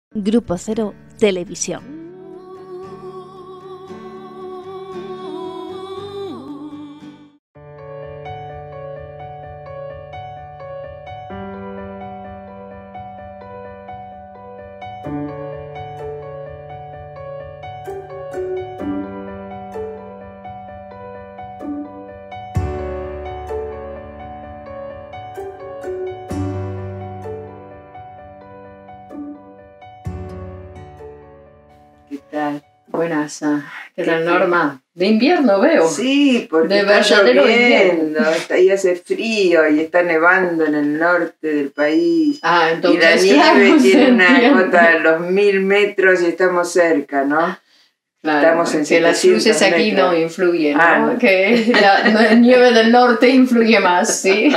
Grupo Cero Televisión. Buenas, ¿qué tal, Norma? De invierno veo. Sí, porque de está lloviendo, ahí hace frío y está nevando en el norte del país. Entonces, y la nieve tiene una cota de los 1000 metros y estamos cerca, ¿no? Claro, estamos en que las luces metros. aquí no influyen, ¿no? No. Que la nieve del norte influye más, ¿sí?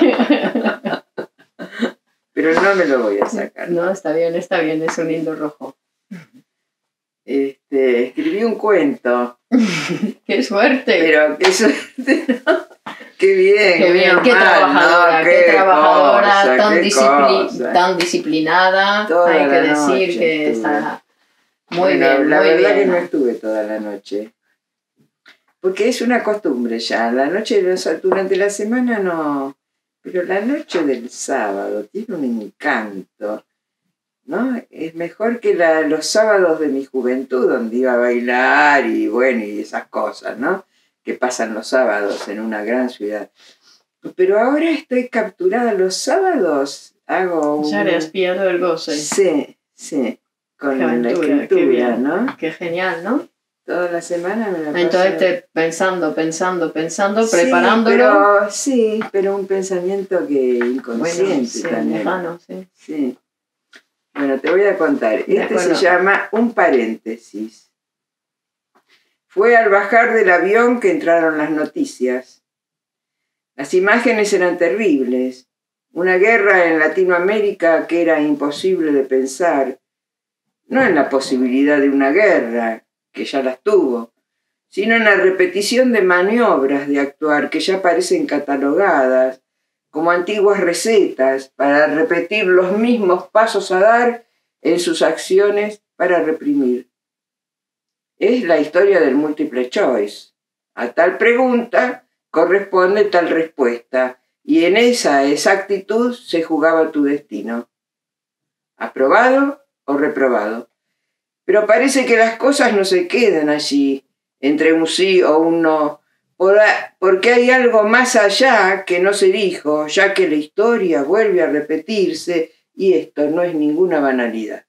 Pero no me lo voy a sacar. No, está bien, es un lindo rojo. Escribí un cuento. ¡Qué suerte! Pero qué suerte, ¿no? ¡Qué bien! ¡Qué bien! ¡Qué trabajadora! ¿No? ¡Qué trabajadora! Tan disciplinada. Toda hay que decir noche que estuve. Está muy La bien. verdad que no estuve toda la noche. Porque es una costumbre ya. La noche, durante la semana no. Pero la noche del sábado tiene un encanto, ¿no? Es mejor que los sábados de mi juventud, donde iba a bailar y bueno, y esas cosas, ¿no? Que pasan los sábados en una gran ciudad. Pero ahora estoy capturada los sábados, Ya le has pillado el goce. Sí, con la escritura, ¿no? Qué genial, ¿no? Toda la semana me la paso. Entonces pensando, preparándolo. Pero un pensamiento que inconsciente también. Lejano, sí. Bueno, te voy a contar. Se llama Un paréntesis. Fue al bajar del avión que entraron las noticias. Las imágenes eran terribles. Una guerra en Latinoamérica que era imposible de pensar. No en la posibilidad de una guerra, que ya las tuvo, sino en la repetición de maniobras de actuar que ya parecen catalogadas, como antiguas recetas para repetir los mismos pasos a dar en sus acciones para reprimir. Es la historia del multiple choice. A tal pregunta corresponde tal respuesta, y en esa exactitud se jugaba tu destino. ¿Aprobado o reprobado? Pero parece que las cosas no se quedan allí, entre un sí o un no, porque hay algo más allá que no se dijo, ya que la historia vuelve a repetirse y esto no es ninguna banalidad.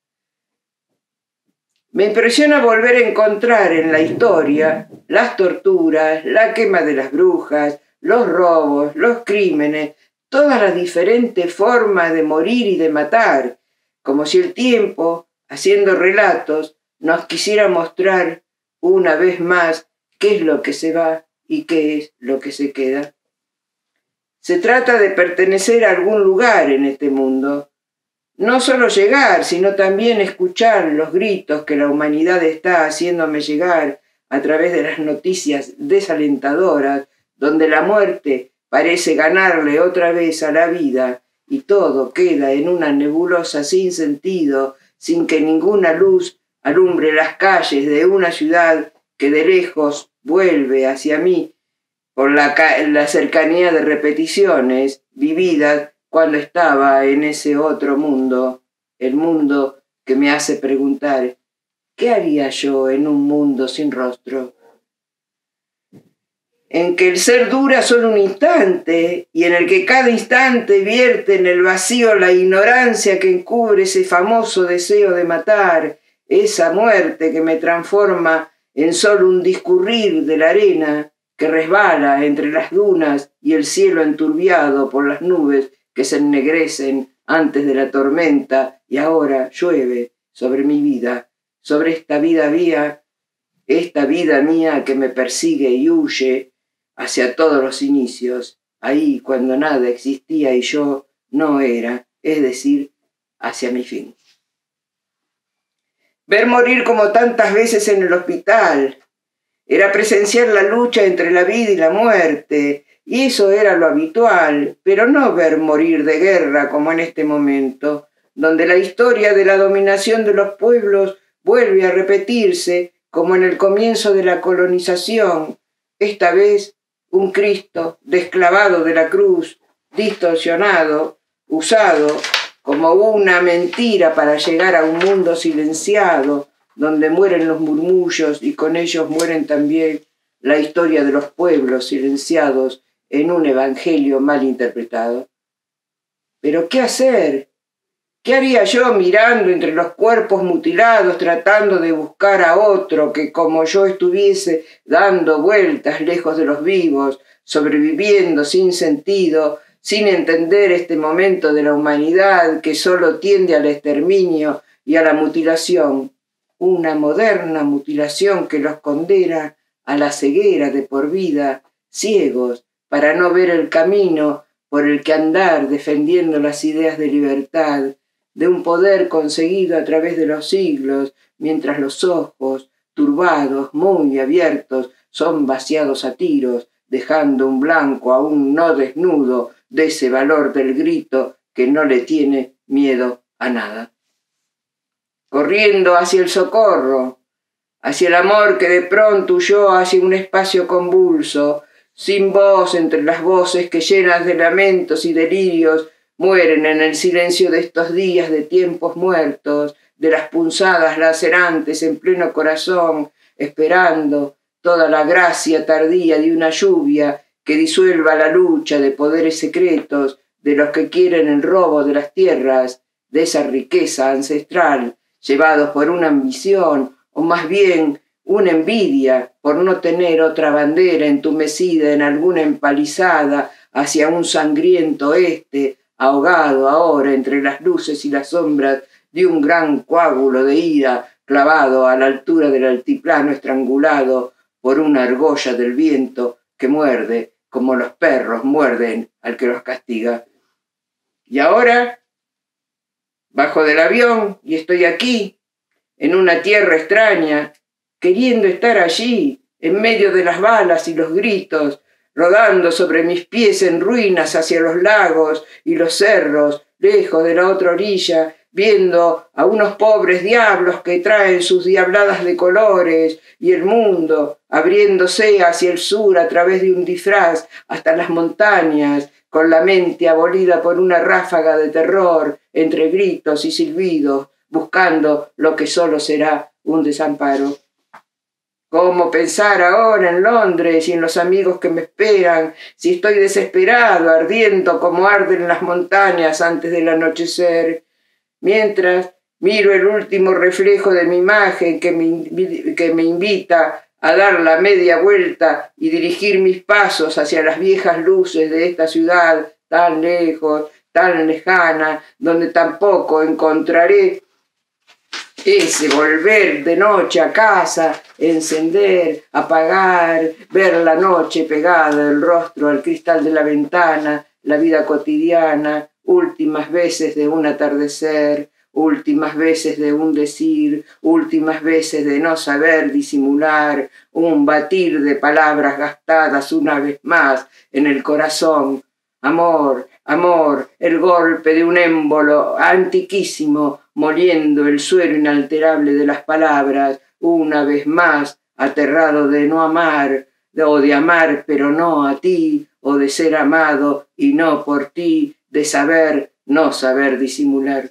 Me impresiona volver a encontrar en la historia las torturas, la quema de las brujas, los robos, los crímenes, todas las diferentes formas de morir y de matar, como si el tiempo, haciendo relatos, nos quisiera mostrar una vez más qué es lo que se va y qué es lo que se queda. Se trata de pertenecer a algún lugar en este mundo. No solo llegar, sino también escuchar los gritos que la humanidad está haciéndome llegar a través de las noticias desalentadoras, donde la muerte parece ganarle otra vez a la vida y todo queda en una nebulosa sin sentido, sin que ninguna luz alumbre las calles de una ciudad que de lejos vuelve hacia mí por la cercanía de repeticiones vividas cuando estaba en ese otro mundo, el mundo que me hace preguntar, ¿qué haría yo en un mundo sin rostro? En que el ser dura solo un instante y en el que cada instante vierte en el vacío la ignorancia que encubre ese famoso deseo de matar, esa muerte que me transforma en solo un discurrir de la arena que resbala entre las dunas y el cielo enturbiado por las nubes que se ennegrecen antes de la tormenta y ahora llueve sobre mi vida, sobre esta vida mía que me persigue y huye hacia todos los inicios, ahí cuando nada existía y yo no era, es decir, hacia mi fin. Ver morir como tantas veces en el hospital, era presenciar la lucha entre la vida y la muerte, y eso era lo habitual, pero no ver morir de guerra como en este momento, donde la historia de la dominación de los pueblos vuelve a repetirse como en el comienzo de la colonización, esta vez un Cristo desclavado de la cruz, distorsionado, usado como una mentira para llegar a un mundo silenciado, donde mueren los murmullos y con ellos mueren también la historia de los pueblos silenciados en un evangelio mal interpretado. ¿Pero qué hacer? ¿Qué haría yo mirando entre los cuerpos mutilados, tratando de buscar a otro que como yo estuviese dando vueltas lejos de los vivos, sobreviviendo sin sentido, sin entender este momento de la humanidad que solo tiende al exterminio y a la mutilación, una moderna mutilación que los condena a la ceguera de por vida, ciegos, para no ver el camino por el que andar defendiendo las ideas de libertad, de un poder conseguido a través de los siglos, mientras los ojos, turbados, muy abiertos, son vaciados a tiros, dejando un blanco aún no desnudo de ese valor del grito que no le tiene miedo a nada. Corriendo hacia el socorro, hacia el amor que de pronto huyó hacia un espacio convulso, sin voz entre las voces que llenas de lamentos y delirios mueren en el silencio de estos días de tiempos muertos, de las punzadas lacerantes en pleno corazón, esperando toda la gracia tardía de una lluvia que disuelva la lucha de poderes secretos de los que quieren el robo de las tierras, de esa riqueza ancestral, llevados por una ambición, o más bien una envidia por no tener otra bandera entumecida en alguna empalizada hacia un sangriento este, ahogado ahora entre las luces y las sombras de un gran coágulo de ira clavado a la altura del altiplano estrangulado por una argolla del viento que muerde como los perros muerden al que los castiga. Y ahora, bajo del avión, y estoy aquí, en una tierra extraña, queriendo estar allí, en medio de las balas y los gritos, rodando sobre mis pies en ruinas hacia los lagos y los cerros, lejos de la otra orilla, viendo a unos pobres diablos que traen sus diabladas de colores y el mundo abriéndose hacia el sur a través de un disfraz hasta las montañas, con la mente abolida por una ráfaga de terror entre gritos y silbidos, buscando lo que solo será un desamparo. ¿Cómo pensar ahora en Londres y en los amigos que me esperan, si estoy desesperado, ardiendo como arden las montañas antes del anochecer? Mientras miro el último reflejo de mi imagen que me invita a dar la media vuelta y dirigir mis pasos hacia las viejas luces de esta ciudad tan lejos, tan lejana, donde tampoco encontraré ese volver de noche a casa, encender, apagar, ver la noche pegada el rostro al cristal de la ventana, la vida cotidiana, últimas veces de un atardecer, últimas veces de un decir, últimas veces de no saber disimular, un batir de palabras gastadas una vez más en el corazón. Amor, amor, el golpe de un émbolo antiquísimo, moliendo el suero inalterable de las palabras, una vez más, aterrado de no amar, o de amar pero no a ti, o de ser amado y no por ti, de saber, no saber disimular.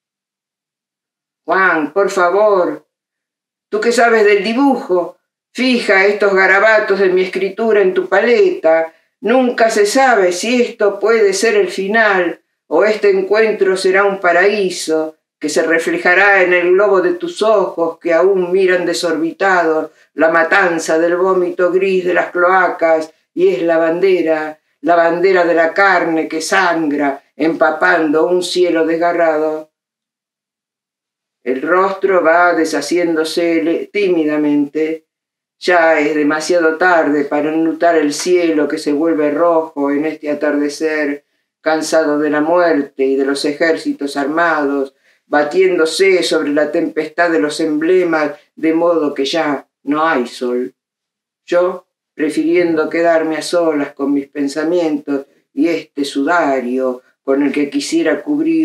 Juan, por favor, tú que sabes del dibujo, fija estos garabatos de mi escritura en tu paleta. Nunca se sabe si esto puede ser el final o este encuentro será un paraíso que se reflejará en el globo de tus ojos que aún miran desorbitados la matanza del vómito gris de las cloacas y es la bandera de la carne que sangra empapando un cielo desgarrado. El rostro va deshaciéndose tímidamente. Ya es demasiado tarde para enlutar el cielo que se vuelve rojo en este atardecer, cansado de la muerte y de los ejércitos armados, batiéndose sobre la tempestad de los emblemas, de modo que ya no hay sol. Yo, prefiriendo quedarme a solas con mis pensamientos y este sudario con el que quisiera cubrir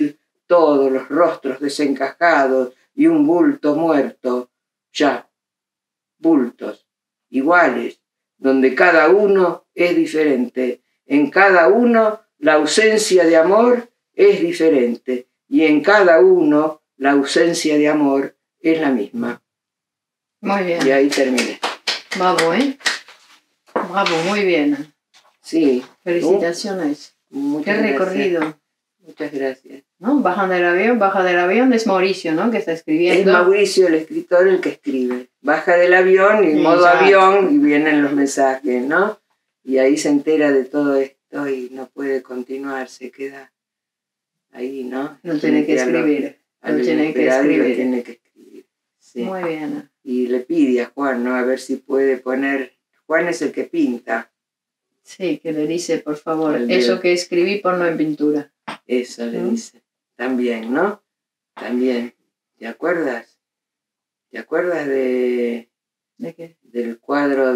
todos los rostros desencajados y un bulto muerto, ya, bultos, iguales, donde cada uno es diferente. En cada uno la ausencia de amor es diferente y en cada uno la ausencia de amor es la misma. Muy bien. Y ahí terminé. Bravo, ¿eh? Bravo, muy bien. Sí. Felicitaciones. Muchas Qué recorrido. Gracias. Muchas gracias. ¿No? Baja del avión, es Mauricio, ¿no? Que está escribiendo. Es Mauricio, el escritor, el que escribe. Baja del avión y modo avión y vienen los mensajes, ¿no? Y ahí se entera de todo esto y no puede continuar, se queda ahí, ¿no? Lo tiene que escribir. Lo tiene que escribir. Sí. Muy bien. Y le pide a Juan, ¿no? A ver si puede poner... Juan es el que pinta. Sí, que le dice, por favor, eso que escribí, ponlo en pintura. Eso le dice. También, ¿no? También. ¿Te acuerdas? ¿Te acuerdas ¿De qué? Del cuadro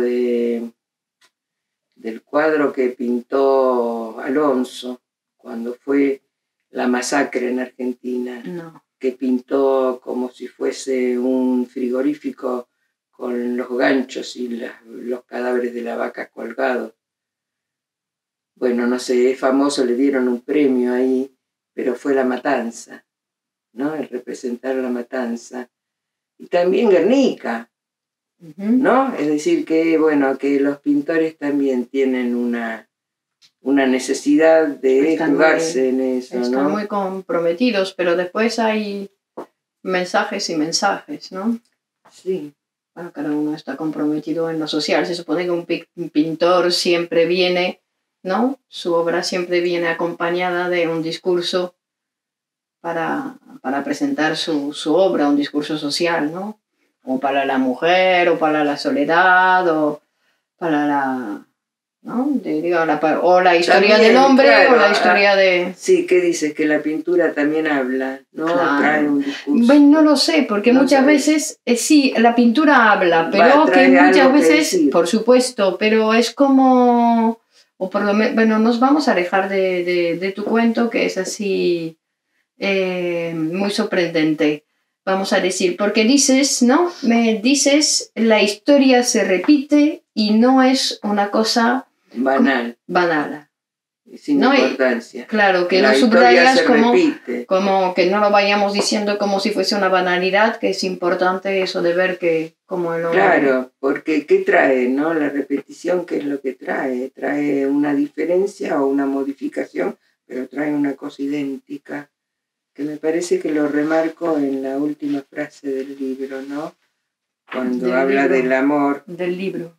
que pintó Alonso cuando fue la masacre en Argentina? No. Que pintó como si fuese un frigorífico con los ganchos y los cadáveres de la vaca colgados. Bueno, no sé, es famoso, le dieron un premio ahí, pero fue la matanza, ¿no? El representar la matanza. Y también Guernica, ¿no? Es decir, que, bueno, que los pintores también tienen una necesidad de jugarse en eso, ¿no? Están muy comprometidos, pero después hay mensajes y mensajes, ¿no? Sí. Bueno, cada uno está comprometido en lo social. Se supone que un pintor siempre viene, ¿no? Su obra siempre viene acompañada de un discurso para presentar su obra, un discurso social, ¿no? O para la mujer, o para la soledad, o para la... ¿no? O la historia también, del hombre, claro, o la historia de... Sí, ¿qué dices? Que la pintura también habla, ¿no? Claro. Trae un discurso. Bueno, no lo sé, porque no muchas veces, sí, la pintura habla, pero que muchas veces, por supuesto, pero es como... O por lo menos, bueno, nos vamos a alejar de tu cuento, que es así muy sorprendente, vamos a decir, porque dices, ¿no? Me dices, la historia se repite y no es una cosa... banal. Sin importancia. Claro, que lo subrayas como que no lo vayamos diciendo como si fuese una banalidad, que es importante eso de ver que como el hombre... Claro, porque ¿qué trae, no? La repetición, ¿qué es lo que trae? Trae una diferencia o una modificación, pero trae una cosa idéntica, que me parece que lo remarco en la última frase del libro, ¿no? Cuando habla del amor. Del libro.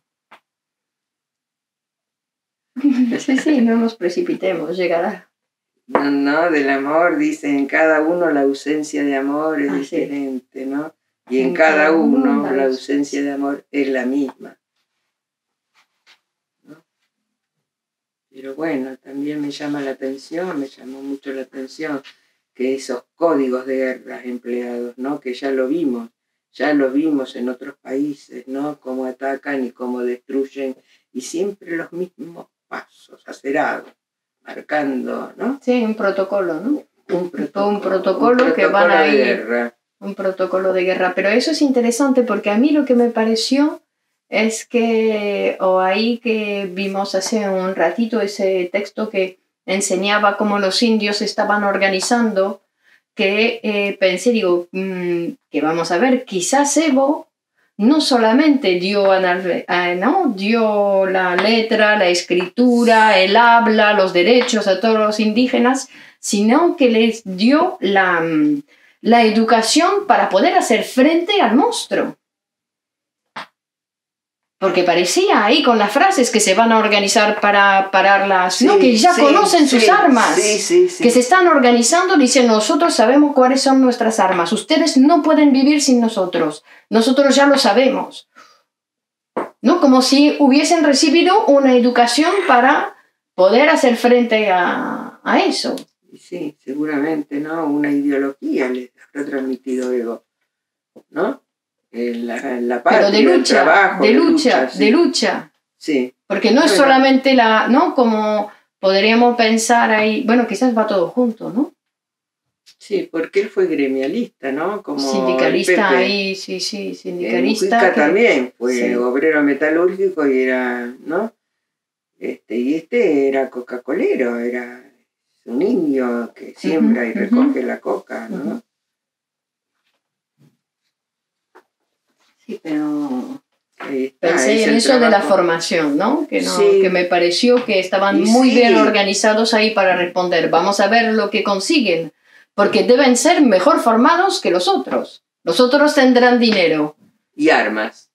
Sí, no nos precipitemos, llegará. No, del amor, dice, en cada uno la ausencia de amor es diferente, ¿no? Y en cada uno la ausencia de amor es la misma, ¿no? Pero bueno, también me llamó mucho la atención que esos códigos de guerra empleados, ¿no? Que ya lo vimos en otros países, ¿no? Cómo atacan y cómo destruyen, y siempre los mismos pasos acerados, marcando, ¿no? Sí, un protocolo, ¿no? Un protocolo que van a ir. Un protocolo de guerra. Pero eso es interesante porque a mí lo que me pareció es que, o ahí que vimos hace un ratito ese texto que enseñaba cómo los indios estaban organizando, que pensé, digo, que vamos a ver, quizás Evo no solamente dio la letra, la escritura, el habla, los derechos a todos los indígenas, sino que les dio la educación para poder hacer frente al monstruo. Porque parecía ahí con las frases que se van a organizar para pararlas, sí, ¿no? Que ya conocen sus armas, que se están organizando, dicen, nosotros sabemos cuáles son nuestras armas, ustedes no pueden vivir sin nosotros ya lo sabemos, ¿no? Como si hubiesen recibido una educación para poder hacer frente a eso. Sí, seguramente, ¿no? Una ideología les ha transmitido Evo, ¿no? La parte pero de lucha, de lucha. Sí. Porque no es solamente ¿no? Como podríamos pensar ahí, bueno, quizás va todo junto, ¿no? Sí, porque él fue gremialista, ¿no? Como sindicalista ahí, sí, sindicalista. Mujica también fue obrero metalúrgico y era, ¿no? Y era coca-colero, era un indio que siembra y recoge la coca, ¿no? Sí, pero pensé en eso de la formación, ¿no? Que me pareció que estaban muy bien organizados ahí para responder. Vamos a ver lo que consiguen, porque deben ser mejor formados que los otros. Los otros tendrán dinero. Y armas.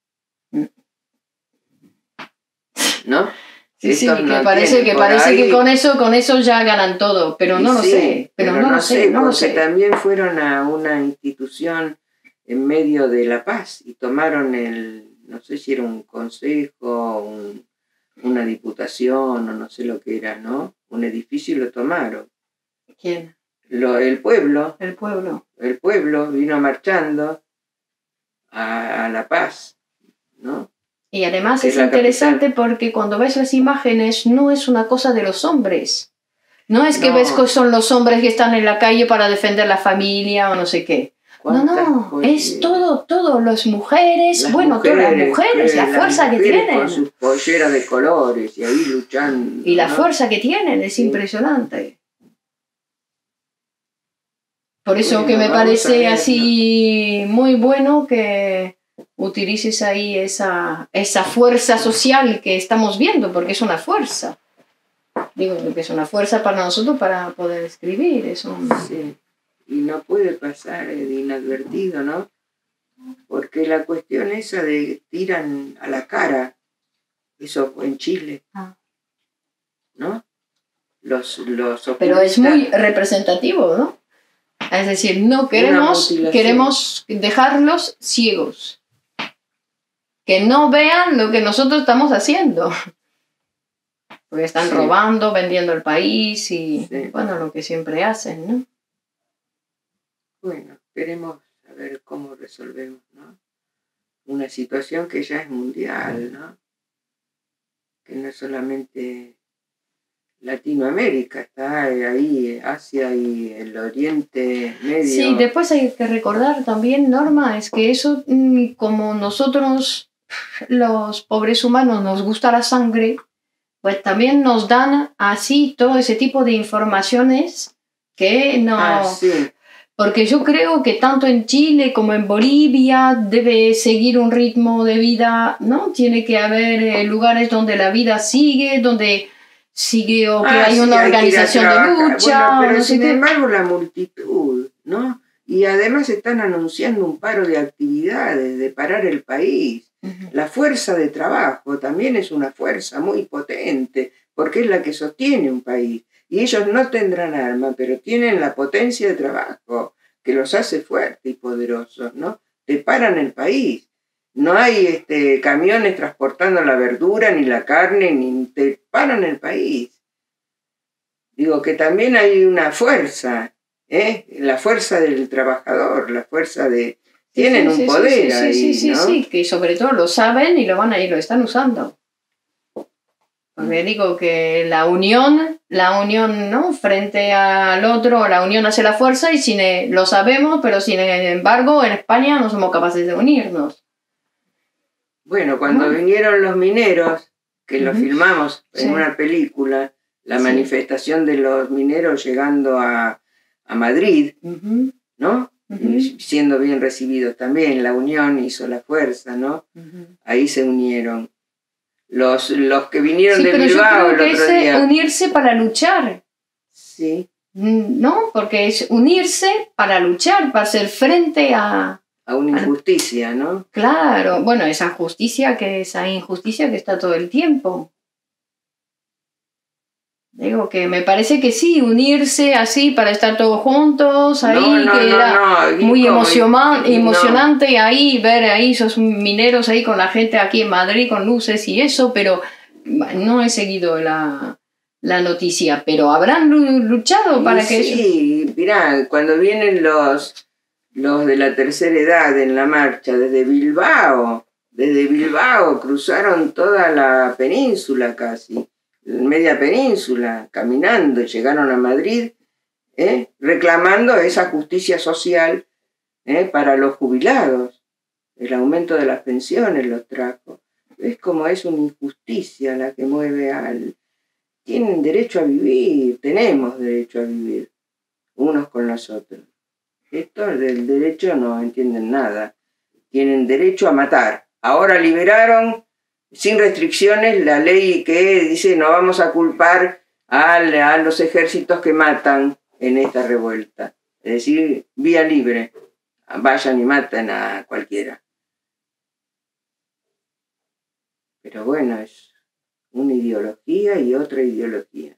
¿No? Sí, que parece que con eso ya ganan todo, pero no lo sé. Pero no lo sé. También fueron a una institución en medio de La Paz y tomaron no sé si era un consejo, una diputación o no sé lo que era, ¿no? Un edificio y lo tomaron. ¿Quién? El pueblo. El pueblo. El pueblo vino marchando a La Paz, ¿no? Y además es interesante porque cuando ves las imágenes no es una cosa de los hombres. No es que ves que son los hombres que están en la calle para defender la familia o no sé qué. No, es todo, las mujeres, todas las mujeres, la fuerza que tienen. Con sus polleras de colores y ahí luchando. Y la fuerza que tienen es impresionante. Por eso que me parece así muy bueno que utilices ahí esa fuerza social que estamos viendo, porque es una fuerza. Digo que es una fuerza para nosotros para poder escribir. Sí. Y no puede pasar de inadvertido, ¿no? Porque la cuestión esa de tiran a la cara, eso fue en Chile, ¿no? Pero es muy representativo, ¿no? Es decir, no queremos dejarlos ciegos, que no vean lo que nosotros estamos haciendo, porque están robando, vendiendo el país y lo que siempre hacen, ¿no? Bueno, esperemos a ver cómo resolvemos, ¿no? Una situación que ya es mundial, ¿no? Que no es solamente Latinoamérica, está ahí Asia y el Oriente Medio. Sí, después hay que recordar también, Norma, es que eso, como nosotros, los pobres humanos, nos gusta la sangre, pues también nos dan así todo ese tipo de informaciones que no... Porque yo creo que tanto en Chile como en Bolivia debe seguir un ritmo de vida, ¿no? Tiene que haber lugares donde la vida sigue, donde sigue o que hay una organización de lucha. Pero no sin embargo la multitud, ¿no? Y además están anunciando un paro de actividades, de parar el país. La fuerza de trabajo también es una fuerza muy potente, porque es la que sostiene un país. Y ellos no tendrán arma, pero tienen la potencia de trabajo que los hace fuertes y poderosos, ¿no? Te paran el país. No hay camiones transportando la verdura, ni la carne, ni te paran el país. Digo que también hay una fuerza, la fuerza del trabajador, la fuerza de... Tienen un poder ahí, ¿no? Sí, que sobre todo lo saben y lo están usando. Porque digo que la unión, ¿no? Frente al otro, la unión hace la fuerza y lo sabemos, pero sin embargo en España no somos capaces de unirnos. Bueno, cuando vinieron los mineros, que lo filmamos en una película, la manifestación de los mineros llegando a Madrid, ¿no? Siendo bien recibidos también, la unión hizo la fuerza, ¿no? Ahí se unieron. Los que vinieron de Bilbao el otro día. Unirse para luchar. Sí. ¿No? Porque es unirse para luchar, para hacer frente a una injusticia, ¿no? Claro, bueno, esa injusticia que está todo el tiempo. Digo que me parece que sí, unirse así para estar todos juntos, ahí era muy emocionante ahí, ver ahí esos mineros ahí con la gente aquí en Madrid con luces y eso, pero no he seguido la noticia, pero habrán luchado para que eso... Sí, mirá, cuando vienen los de la tercera edad en la marcha desde Bilbao cruzaron toda la península casi. Media península, caminando, llegaron a Madrid reclamando esa justicia social para los jubilados. El aumento de las pensiones los trajo. Es como es una injusticia la que mueve al... Tienen derecho a vivir, tenemos derecho a vivir, unos con los otros. Estos del derecho no entienden nada. Tienen derecho a matar. Ahora liberaron sin restricciones la ley que dice no vamos a culpar a los ejércitos que matan en esta revuelta. Es decir, vía libre. Vayan y maten a cualquiera. Pero bueno, es una ideología y otra ideología,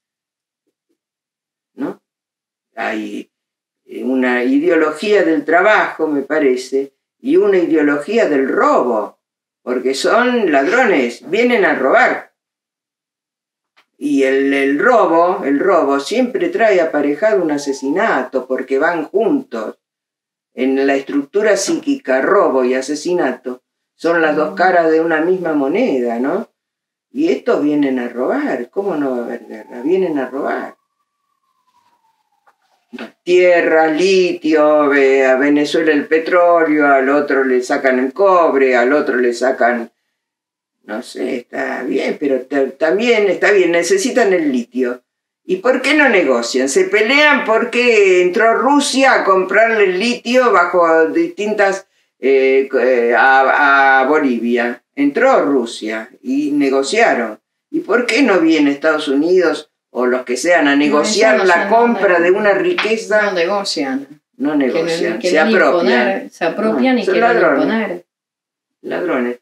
¿no? Hay una ideología del trabajo, me parece, y una ideología del robo, porque son ladrones, vienen a robar. Y el robo siempre trae aparejado un asesinato, porque van juntos. En la estructura psíquica, robo y asesinato son las dos caras de una misma moneda, ¿no? Y estos vienen a robar. ¿Cómo no va a haber guerra? Vienen a robar. Tierra, litio, a Venezuela el petróleo, al otro le sacan el cobre, al otro le sacan... No sé, está bien, pero también está bien, necesitan el litio. ¿Y por qué no negocian? Se pelean porque entró Rusia a comprarle el litio bajo distintas... a Bolivia. Entró Rusia y negociaron. ¿Y por qué no viene Estados Unidos o los que sean a negociar la compra de una riqueza? No negocian. No negocian, se apropian. Se apropian y quieren imponer. Ladrones.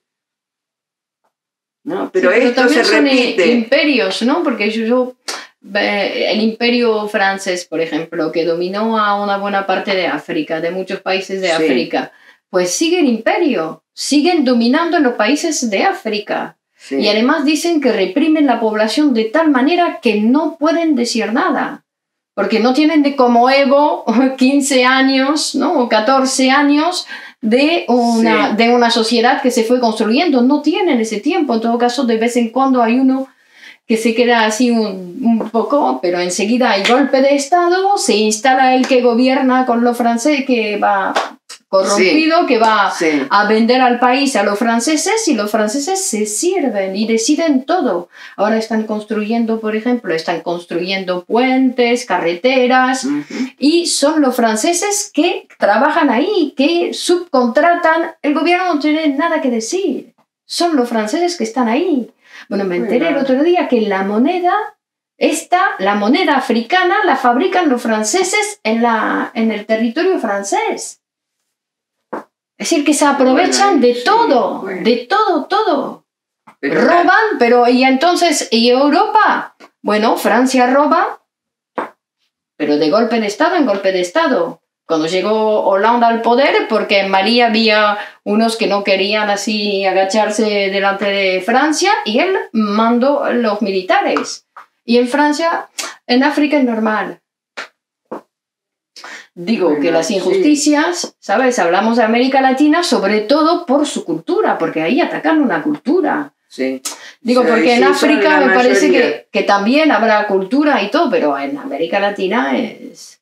No, pero sí, esto se repite. Imperios, ¿no? Porque el imperio francés, por ejemplo, que dominó a una buena parte de África, de muchos países de África, pues sigue el imperio, siguen dominando en los países de África. Sí. Y además dicen que reprimen la población de tal manera que no pueden decir nada. Porque no tienen como Evo 15 años, ¿no? O 14 años de una sociedad que se fue construyendo. No tienen ese tiempo. En todo caso, de vez en cuando hay uno que se queda así un poco, pero enseguida hay golpe de Estado, se instala el que gobierna con los franceses, que va corrompido, que va a vender al país a los franceses, y los franceses se sirven y deciden todo. Ahora están construyendo, por ejemplo, puentes, carreteras, y son los franceses que trabajan ahí, que subcontratan. El gobierno no tiene nada que decir. Son los franceses que están ahí. Bueno, me enteré el otro día que la moneda africana la fabrican los franceses en el territorio francés. Es decir, que se aprovechan de todo, de todo. Pero roban, pero y entonces, ¿y Europa? Bueno, Francia roba, pero de golpe de Estado en golpe de Estado. Cuando llegó Hollande al poder, porque en Mali había unos que no querían así agacharse delante de Francia, y él mandó los militares. Y en Francia, en África es normal. Digo que las injusticias, ¿sabes? Hablamos de América Latina sobre todo por su cultura, porque ahí atacan una cultura. Sí. Digo, porque en África me parece que también habrá cultura y todo, pero en América Latina es...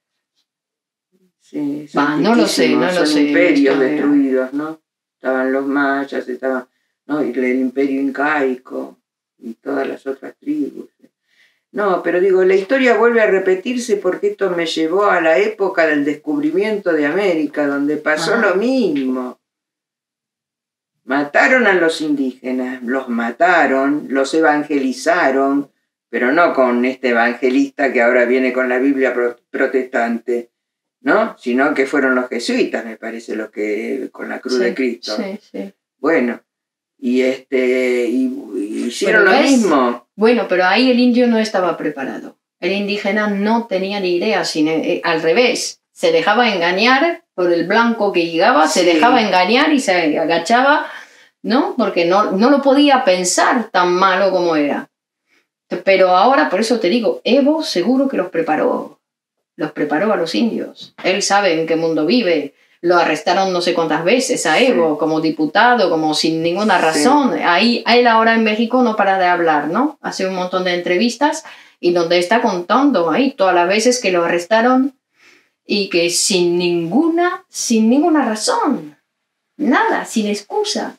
Sí, no lo sé. Imperios destruidos, ¿no? Estaban los mayas, ¿no? Y el imperio incaico y todas las otras tribus. No, pero digo, la historia vuelve a repetirse porque esto me llevó a la época del descubrimiento de América, donde pasó lo mismo. Mataron a los indígenas, los mataron, los evangelizaron, pero no con este evangelista que ahora viene con la Biblia protestante, ¿no? Sino que fueron los jesuitas, me parece, los que con la cruz de Cristo. Sí. Bueno, y hicieron lo mismo. Bueno, pero ahí el indio no estaba preparado. El indígena no tenía ni idea, sino al revés. Se dejaba engañar por el blanco que llegaba, se dejaba engañar y se agachaba, ¿no? Porque no lo podía pensar tan malo como era. Pero ahora, por eso te digo, Evo seguro que los preparó a los indios. Él sabe en qué mundo vive. Lo arrestaron no sé cuántas veces a Evo, como diputado, como sin ninguna razón. Ahí, él ahora en México no para de hablar, ¿no? Hace un montón de entrevistas y donde está contando ahí todas las veces que lo arrestaron y que sin ninguna razón, nada, sin excusa.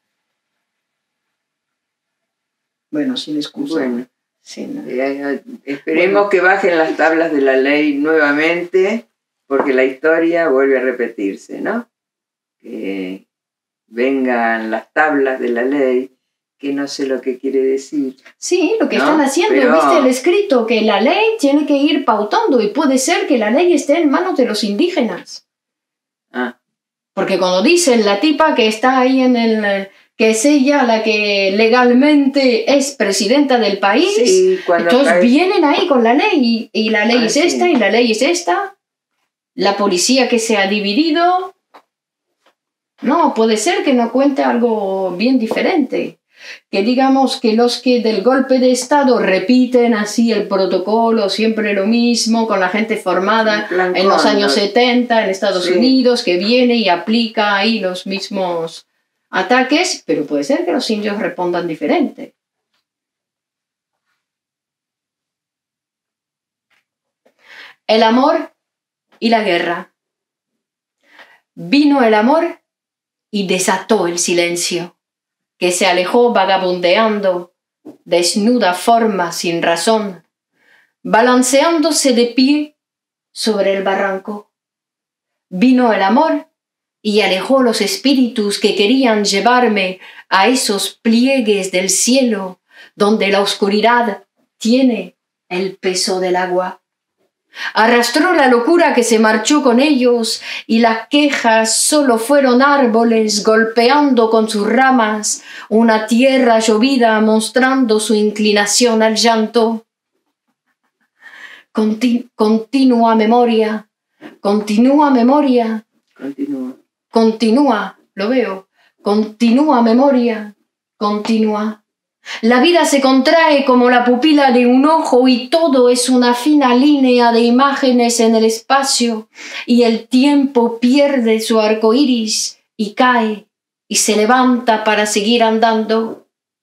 Bueno, sin excusa. Bueno, esperemos Bueno. que bajen las tablas de la ley nuevamente, porque la historia vuelve a repetirse, ¿no? Que vengan las tablas de la ley, que no sé lo que quiere decir. Sí, lo que ¿no? están haciendo, Pero... ¿viste el escrito? Que la ley tiene que ir pautando y puede ser que la ley esté en manos de los indígenas. Ah. Porque cuando dicen la tipa que está ahí en el... que es ella la que legalmente es presidenta del país, sí, entonces vienen ahí con la ley y la ley es esta sí. y la ley es esta. La policía que se ha dividido... No, puede ser que no cuente algo bien diferente. Que digamos que los que del golpe de Estado repiten así el protocolo, siempre lo mismo, con la gente formada en los años 70 en Estados Unidos, que viene y aplica ahí los mismos ataques, pero puede ser que los indios respondan diferente. El amor y la guerra. Vino el amor y desató el silencio, que se alejó vagabundeando, desnuda forma sin razón, balanceándose de pie sobre el barranco. Vino el amor y alejó los espíritus que querían llevarme a esos pliegues del cielo, donde la oscuridad tiene el peso del agua. Arrastró la locura que se marchó con ellos y las quejas solo fueron árboles golpeando con sus ramas una tierra llovida mostrando su inclinación al llanto. Continúa memoria, continúa memoria, continúa, lo veo, continúa memoria, continúa. La vida se contrae como la pupila de un ojo y todo es una fina línea de imágenes en el espacio y el tiempo pierde su arco iris y cae y se levanta para seguir andando.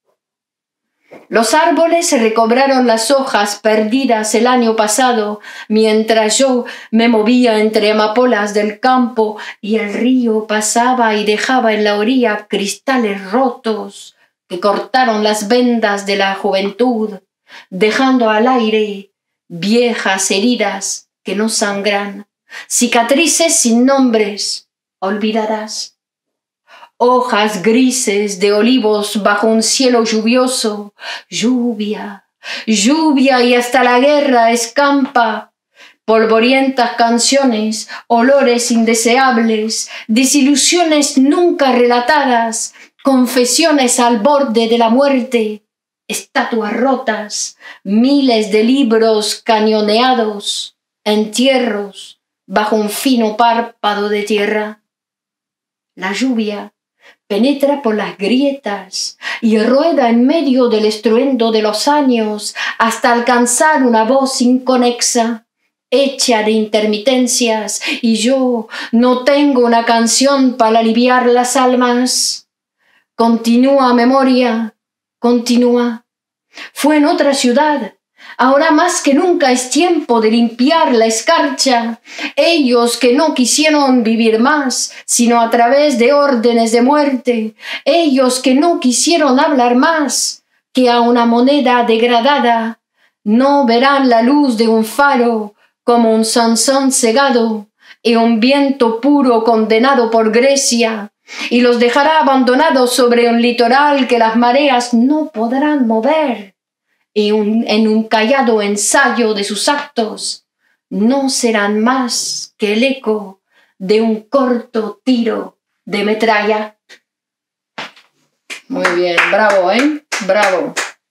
Los árboles recobraron las hojas perdidas el año pasado mientras yo me movía entre amapolas del campo y el río pasaba y dejaba en la orilla cristales rotos que cortaron las vendas de la juventud, dejando al aire viejas heridas que no sangran, cicatrices sin nombres olvidadas. Hojas grises de olivos bajo un cielo lluvioso, lluvia, lluvia y hasta la guerra escampa, polvorientas canciones, olores indeseables, desilusiones nunca relatadas, confesiones al borde de la muerte, estatuas rotas, miles de libros cañoneados, entierros bajo un fino párpado de tierra. La lluvia penetra por las grietas y rueda en medio del estruendo de los años hasta alcanzar una voz inconexa, hecha de intermitencias, y yo no tengo una canción para aliviar las almas. Continúa memoria, continúa. Fue en otra ciudad. Ahora más que nunca es tiempo de limpiar la escarcha. Ellos que no quisieron vivir más, sino a través de órdenes de muerte. Ellos que no quisieron hablar más que a una moneda degradada. No verán la luz de un faro como un Sansón cegado y un viento puro condenado por Grecia. Y los dejará abandonados sobre un litoral que las mareas no podrán mover. Y en un callado ensayo de sus actos no serán más que el eco de un corto tiro de metralla. Muy bien, bravo, ¿eh? Bravo.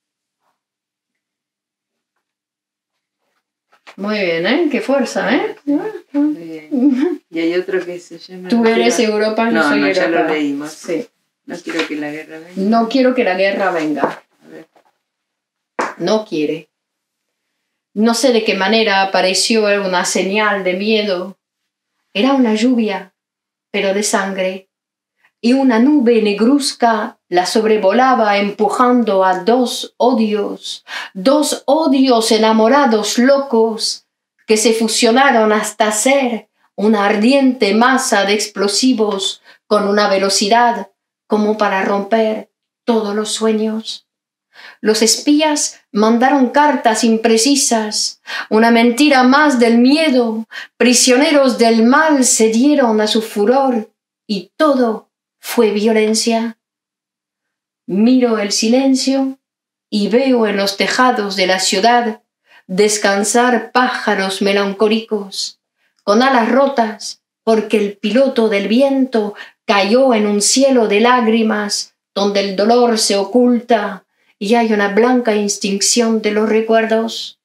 Muy bien, ¿eh? Qué fuerza, ¿eh? Muy bien. Y hay otro que se llama... Tú eres Europa, yo soy Europa. Ya lo leímos. Sí. No quiero que la guerra venga. No quiero que la guerra venga. A ver. No quiere. No sé de qué manera apareció una señal de miedo. Era una lluvia, pero de sangre. y una nube negruzca la sobrevolaba empujando a dos odios enamorados locos que se fusionaron hasta ser una ardiente masa de explosivos con una velocidad como para romper todos los sueños. Los espías mandaron cartas imprecisas, una mentira más del miedo, prisioneros del mal se dieron a su furor y todo fue violencia. Miro el silencio y veo en los tejados de la ciudad descansar pájaros melancólicos, con alas rotas, porque el piloto del viento cayó en un cielo de lágrimas donde el dolor se oculta y hay una blanca extinción de los recuerdos.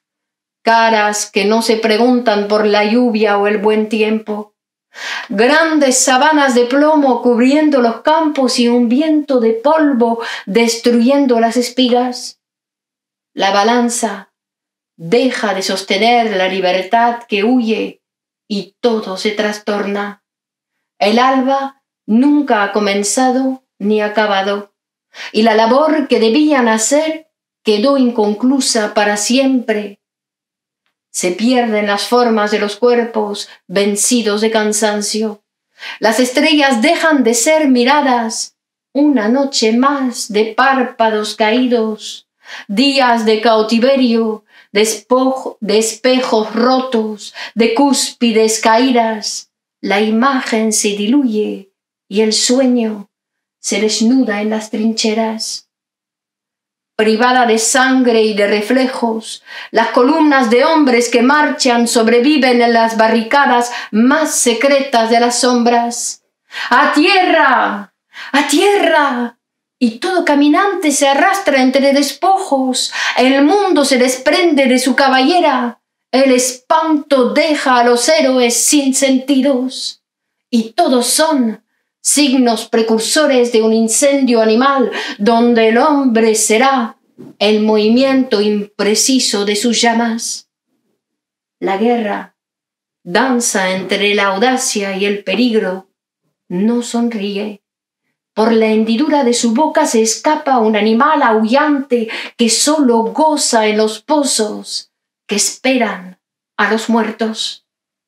Caras que no se preguntan por la lluvia o el buen tiempo. Grandes sabanas de plomo cubriendo los campos y un viento de polvo destruyendo las espigas. La balanza deja de sostener la libertad que huye y todo se trastorna. El alba nunca ha comenzado ni acabado, y la labor que debían hacer quedó inconclusa para siempre. Se pierden las formas de los cuerpos vencidos de cansancio. Las estrellas dejan de ser miradas. Una noche más de párpados caídos, días de cautiverio, de espejos rotos, de cúspides caídas. La imagen se diluye y el sueño se desnuda en las trincheras. Privada de sangre y de reflejos, las columnas de hombres que marchan sobreviven en las barricadas más secretas de las sombras. ¡A tierra! ¡A tierra! Y todo caminante se arrastra entre despojos. El mundo se desprende de su caballera. El espanto deja a los héroes sin sentidos. Y todos son signos precursores de un incendio animal donde el hombre será el movimiento impreciso de sus llamas. La guerra danza entre la audacia y el peligro, no sonríe. Por la hendidura de su boca se escapa un animal aullante que solo goza en los pozos que esperan a los muertos.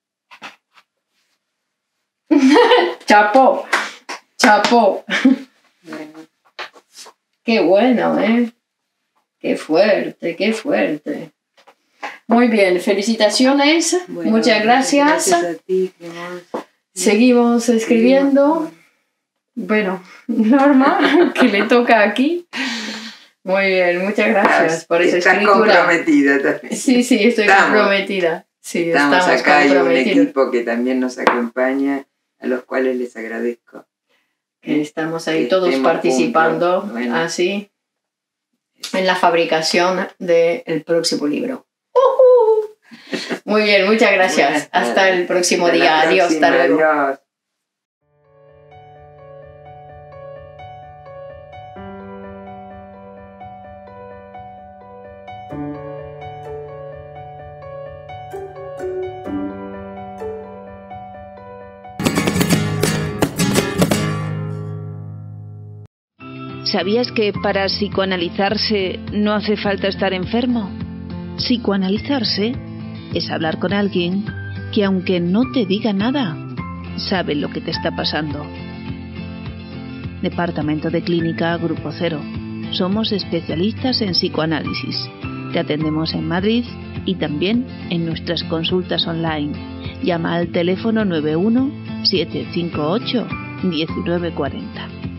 Chapó, chapó. Qué bueno, ¿eh? Qué fuerte, qué fuerte. Muy bien, felicitaciones. Bueno, muchas gracias. Gracias a ti, Clemence. Seguimos escribiendo. Bueno, Norma, que le toca aquí. Muy bien, muchas gracias por esa Estás escritura. comprometida también. Sí, estoy comprometida. Sí, estamos acá, hay un comprometidos. equipo que también nos acompaña, a los cuales les agradezco. Estamos ahí Que todos estemos participando, juntos. Bueno. así, en la fabricación del próximo libro. Muy bien, muchas gracias. Buenas Hasta tardes. el próximo Hasta la día. Adiós, hasta próxima, luego. adiós. ¿Sabías que para psicoanalizarse no hace falta estar enfermo? Psicoanalizarse es hablar con alguien que, aunque no te diga nada, sabe lo que te está pasando. Departamento de Clínica Grupo Cero. Somos especialistas en psicoanálisis. Te atendemos en Madrid y también en nuestras consultas online. Llama al teléfono 91 758 1940.